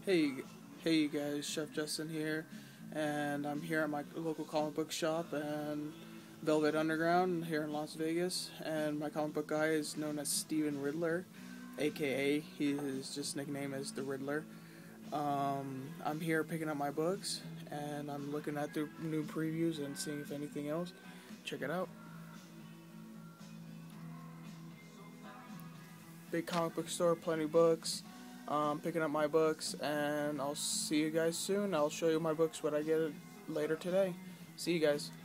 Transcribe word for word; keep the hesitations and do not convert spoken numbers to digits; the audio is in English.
Hey, hey you guys, Chef Justin here, and I'm here at my local comic book shop and Velvet Underground here in Las Vegas, and my comic book guy is known as Steven Riddler, aka his just nickname is the Riddler. Um, I'm here picking up my books, and I'm looking at the new previews and seeing if anything else. Check it out. Big comic book store, plenty of books. Um, picking up my books, and I'll see you guys soon. I'll show you my books when I get it later today. See you guys.